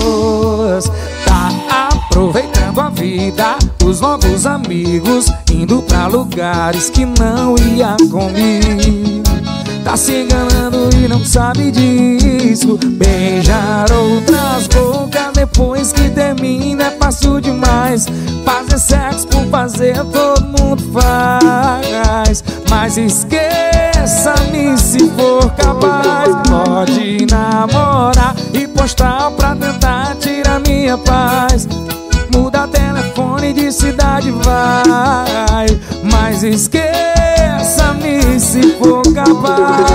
Tá aproveitando a vida, os novos amigos, indo pra lugares que não ia comigo. Tá se enganando e não sabe disso. Beijar outras bocas depois que termina é fácil demais. Fazer sexo por fazer todo mundo faz, mas esqueça-me se for capaz. pode namorar e postar pra tentar tirar minha paz. Muda telefone de cidade, vai, mas esqueça-me se for capaz.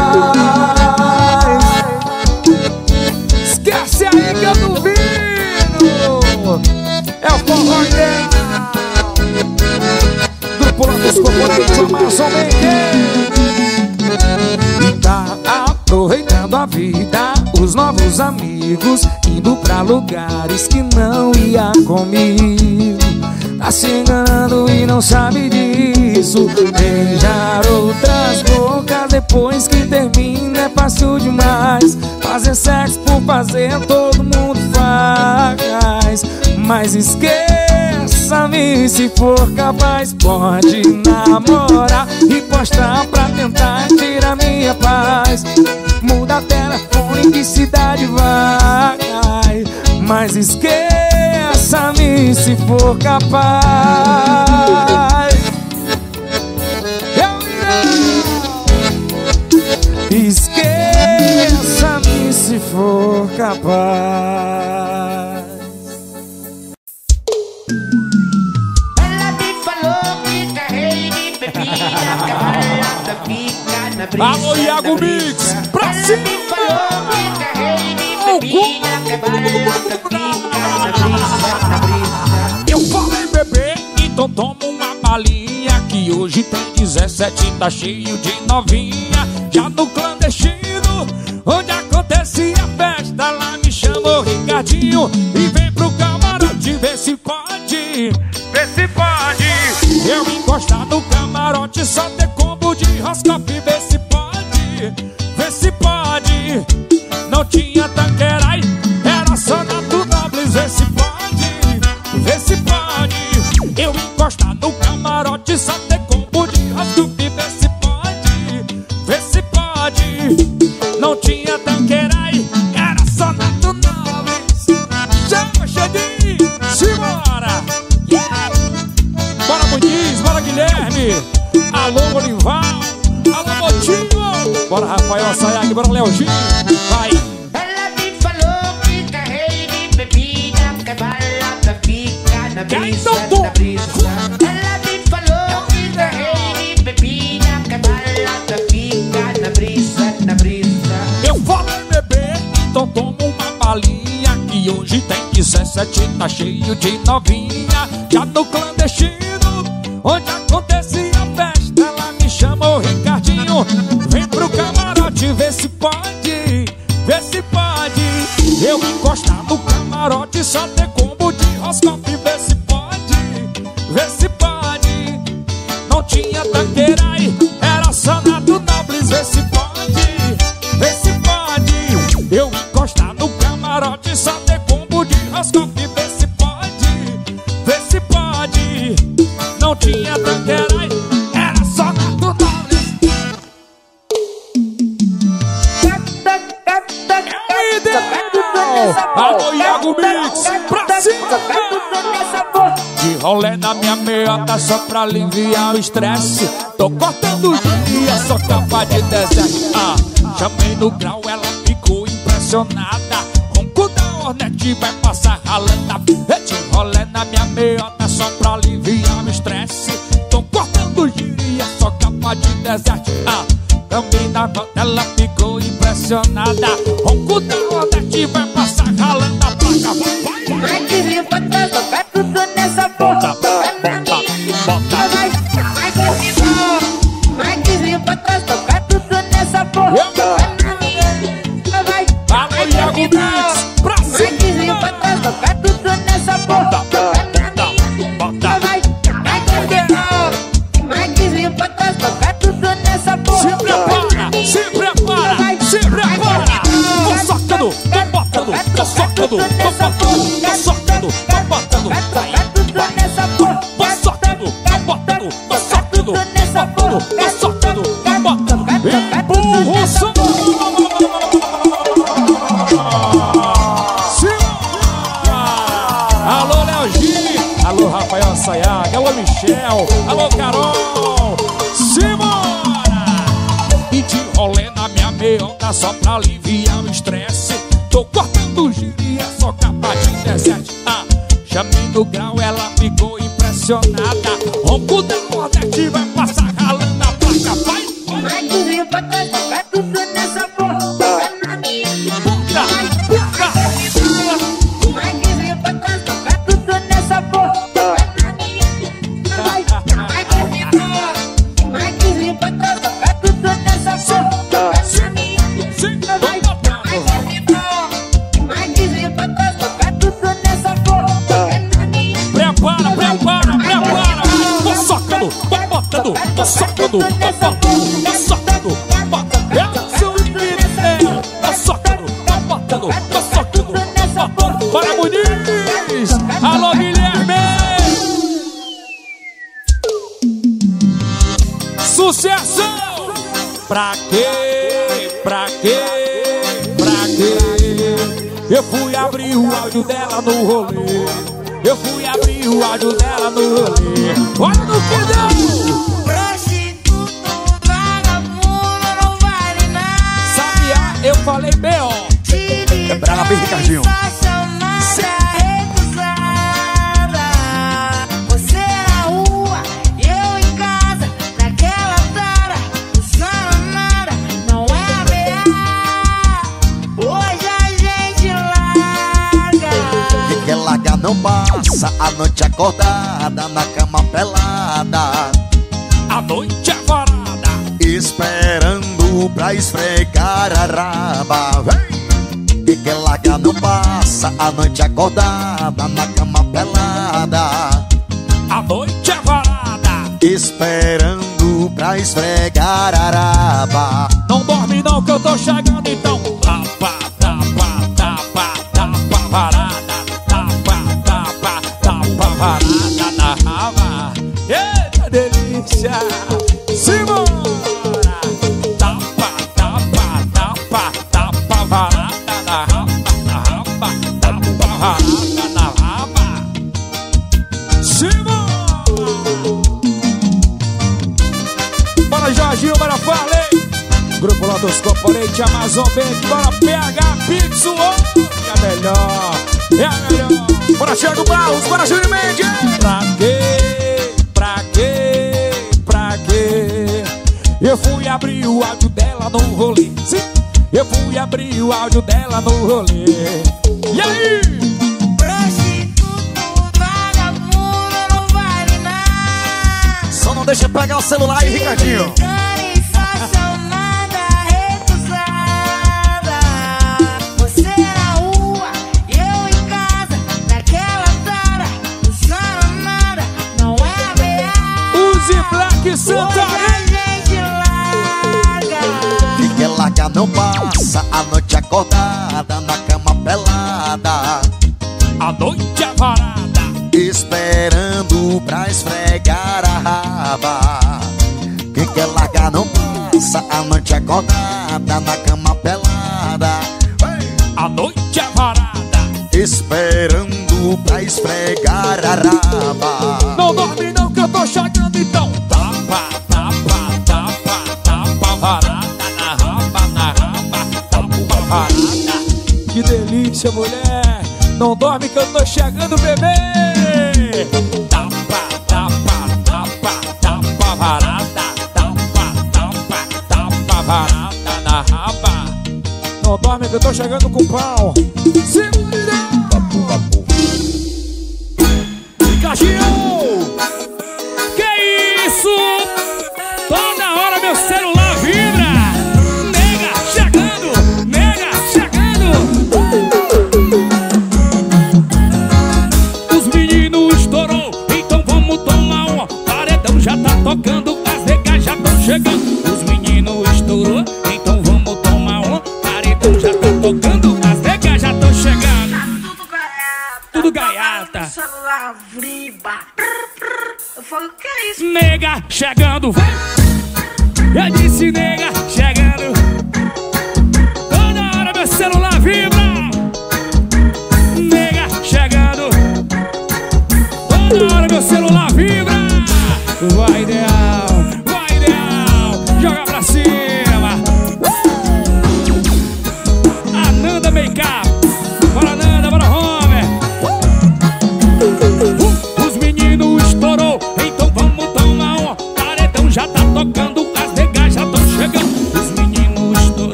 Esquece aí que eu duvido. É o forró ideal. Grupo Lotus Componente, Amazon e tá aproveitando a vida, os novos amigos, indo pra lugares que não ia comigo. Tá se enganando e não sabe disso. Beijar outras bocas depois que termina é fácil demais. Fazer sexo por fazer todo mundo faz, mas esqueça-me se for capaz. Pode namorar e postar pra tentar tirar minha paz. Muda telefone de cidade, vai, mas esqueça-me se for capaz. Esqueça-me se for capaz. Ela me falou que carrei de bebida, cavalada fica na brisa. Alô, Iago Mix, pra cima! Ela me falou que carrei de bebida, cavalada fica na brisa, na brisa. Eu falei bebê, então toma uma balinha, que hoje tem dezessete, tá cheio de novinha. Já no clandestino, onde acontecia a festa, lá me chamou Ricardinho e vem pro camarote, vê se pode, vê se pode. Eu encostar no camarote, só ter combo de roscope, vê se pode, vê se pode. Não tinha tanqueray, era só Nato Nobles, vê se pode, vê se pode. Eu encostar no camarote, só ter combo de roscope, vê se pode, vê se pode. Não tinha tanqueray, era só Nato Nobles. Chama, Xandinho, simbora! Yeah! Bora, Muniz, bora, Guilherme. Alô, Bolival, alô, Motinho. Bora, Rafael Sayag, bora, Leozinho. Vai! Ela me falou que carrei de bebida, cavalada fica na brisa, na brisa. Ela me falou que carrei de bebida, cavalada fica na brisa, na brisa. Eu falei bebê, então toma uma balinha, que hoje tem dezessete, tá cheio de novinha. Já no clandestino, onde acontecia a festa, ela me chamou Ricardinho, vem pro camarote, vê se pode, vê se pode. Eu encostar no camarote, só ter combo de roscope, vê se pode, vê se pode. Não tinha tanqueray, era só Nato Nobles, vê se pode, vê se pode. Eu encostar no camarote, só ter combo de roscope, vê se pode, vê se pode. Não tinha tanqueray, era só Nato Nobles. Alô, Iago Mix, pra cima! De rolê na minha meiota só pra aliviar o estresse. Tô cortando o dia, só capa de deserto. Ah, chamei no grau, ela ficou impressionada. Ronco da Hornet vai passar ralando. De rolê na minha meiota só pra aliviar o estresse. Tô cortando o dia, só capa de deserto. Ah, também na volta ela ficou impressionada. Ronco da Hornet vai passar ralando a placa. Vai que bota, toca tudo nessa porra. Bota, bota, bota. Vai, vai que vai que bota, toca tudo nessa porra. Vai, alô, Iago Mix, pra vai que cima! bota, toca tudo nessa porra. Bota, Vai, vai que vai que bota, toca tudo nessa porra. se prepara, se prepara, se prepara. Tô socando, tô botando, tô socando, tô botando, tô socando, tô botando. Vai, vai, tô socando, tô botando, tô socando, tô botando, tô socando, tô botando. Empurra o som. Alô, Leozinho, alô, Rafael Sayag, alô, Michel, alô, Carol. Simbora! E de rolê na minha meionda só pra aliviar o estresse. Tô cortando giro e é só capa de dezessete. Ah, chamei no grau, ela ficou impressionada. Ronco da Nordeste vai passar ralando a placa. Vai! Vai tudo pra trás, vai tudo nessa porra. Vai na minha Puta! Puta! Vai tudo pra trás, vai tudo nessa porra. Vai na minha Vai, vai tudo Vai tudo pra trás, vai tudo nessa porra. Vai na minha Sim, Vai, vai botando. vai tudo pra trás, vai tudo nessa porra. Vai na minha Prepara, prepara, prepara. Tô socando, tô botando, tô socando, tô botando, tô socando, tô botando. Eu sou o Mineiro. Tô socando, tô botando, tô socando, tô botando. Para Muniz. Alô, Guilherme. Sucesso. Pra quê? Pra quê? Pra quê? Eu fui abrir o áudio dela no rolê. Eu fui abrir o áudio dela no rolê. Olha no que deu! prostituto, vagabundo, não vale nada. Sabia? Eu falei B O. É brabo, hein, Ricardinho? Você na rua e eu em casa, naquela tara, usando nada, não é B A. Hoje a gente larga. E que larga não passa a noite acordada na cama pelada, A noite é varada. esperando pra esfregar a raba. Vem! E que larga não passa a noite acordada na cama pelada, A noite é varada. esperando pra esfregar a raba. Não dorme não que eu tô chegando então. Tapa, tapa, tapa, tapa varada. Tapa, tapa, tapa varada na raba. Eita delícia. Simbora. Tapa, tapa, tapa, tapa varada na raba, na raba. Tapa varada na raba. Simbora. Bora Jorginho, bora Farley. Grupo Lotus Corporate, Amazon Bank. Bora P H Pix, oh, é a melhor, é a melhor. Bora Thiago Barros, bora Júnior Mendes. Pra quê? Pra quê? Pra quê? Eu fui abrir o áudio dela no rolê. Sim, eu fui abrir o áudio dela no rolê. E aí? Prostituto, vagabundo, não vale nada. Só não deixa pegar o celular aí, Ricardinho. Estacionada, recusada. Você na rua e eu em casa, naquela tara, usando nada, não é B A. Use Black Hoje Santarém. a gente larga. E que larga não passa a noite acordada na cama pelada, A noite é varada. esperando pra esfregar a raba. Quem quer largar não passa a noite acordada na cama pelada, A noite é varada. esperando pra esfregar a raba. Não dorme não que eu tô chegando então. Tapa, tapa, tapa, tapa varada na raba, na raba. Tapa varada. Que delícia, mulher. Não dorme que eu tô chegando, bebê. Tapa, tapa, tapa, tapa varada. Tapa, tapa, tapa varada na raba. Não dorme que eu tô chegando com pau. Segura! Ricardinho! Que isso? Toda hora meu celular vibra. Nega chegando, nega chegando. Os meninos estourou, então vamos tomar um. Paredão já tá tocando, as negas já tão chegando. Os meninos estourou, então vamos tomar um. Paredão já tá tocando, as negas já tão chegando. Tudo gaiata. Celular vibra. Eu falo, o que é isso? Nega chegando, vai. Eu disse nega chegando. Toda hora meu celular vibra. Nega chegando. Toda hora meu celular vibra. Vai ideal, vai ideal. Joga pra cima.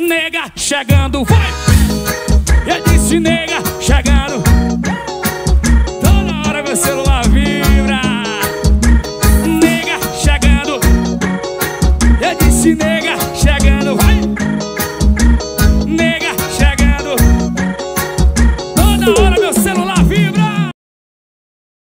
nega, chegando, vai. Eu disse nega, chegando.